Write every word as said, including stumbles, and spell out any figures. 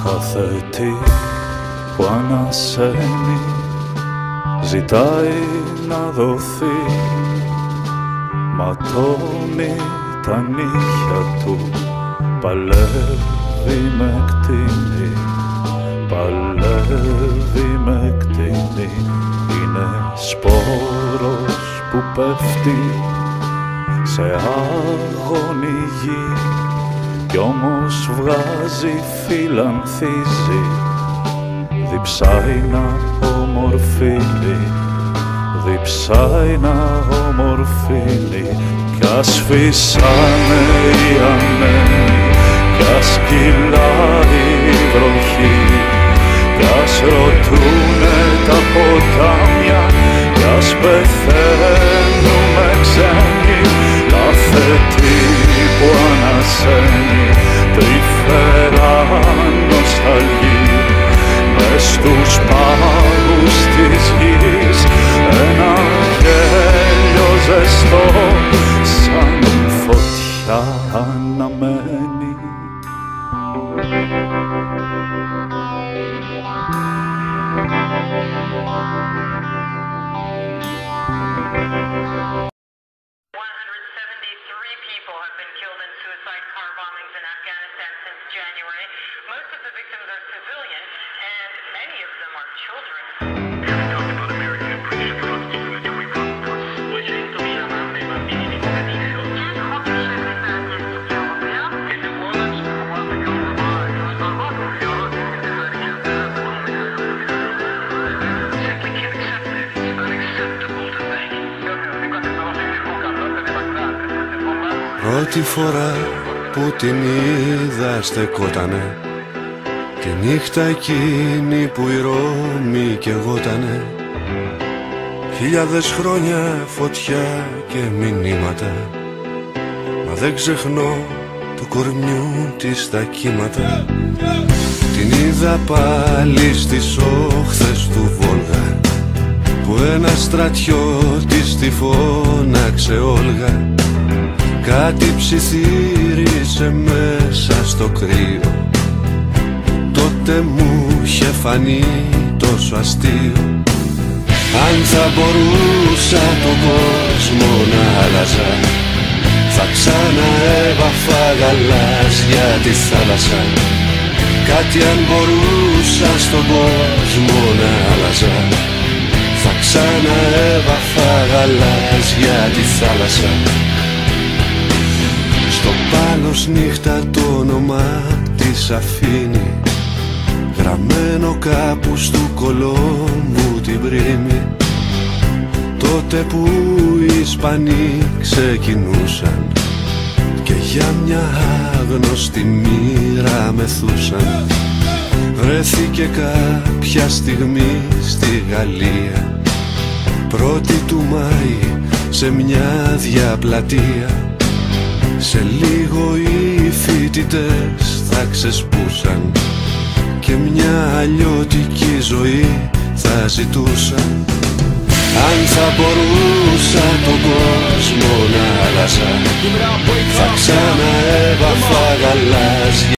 Κάθε τι που ανασένει ζητάει να δοθεί, ματώνει τα νύχια του, παλεύει με κτίνη, παλεύει με κτίνη. Είναι σπόρος που πέφτει σε άγωνη γη κι όμως βγάζει, φιλανθίζει, διψάει να ομορφύνει, διψάει να ομορφύνει. Κι ας φυσάνε οι ανέμοι, κι ας κυλάει η βροχή, κι ας ρωτούνε τα ποτάμια, κι ας πεθαίνουμε ξένοι. Κάθε τι που ανασένει τρυφερά νοσταλγεί, μες στους πάγους της γης ένα γέλιο ζεστό σαν φωτιά αναμένει. People have been killed in suicide car bombings in Afghanistan since January. Most of the victims are civilian, and many of them are children. Πρώτη φορά που την είδα στεκότανε τη νύχτα εκείνη που η Ρώμη καιγότανε. Χιλιάδες χρόνια φωτιά και μηνύματα, μα δεν ξεχνώ του κορμιού της τα κύματα. Την είδα πάλι στις όχθες του Βόλγα που ένας στρατιώτης τη φώναξε Όλγα. Κάτι ψιθύρισε μέσα στο κρύο, τότε μου είχε φανεί τόσο αστείο. Αν θα μπορούσα τον κόσμο να άλλαζα, θα ξαναέβαφα γαλάζια τη θάλασσα. Κάτι αν μπορούσα στον κόσμο να άλλαζα, θα ξαναέβαφα γαλάζια τη θάλασσα. Στο πάλος νύχτα το όνομα της αφήνει, γραμμένο κάπου στου Κολόμβου την πρίμη. Τότε που οι Ισπανοί ξεκινούσαν και για μια άγνωστη μοίρα μεθούσαν, βρέθηκε κάποια στιγμή στη Γαλλία, πρώτη του Μάη σε μια διαπλατεία. Σε λίγο οι φοιτητές θα ξεσπούσαν και μια αλλιώτικη ζωή θα ζητούσαν. Αν θα μπορούσα τον κόσμο να άλλαζα, θα ξαναέβαφα γαλάζια